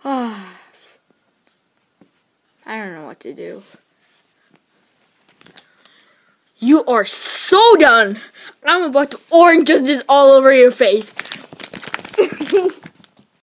I don't know what to do. You are so done. I'm about to orange justice all over your face.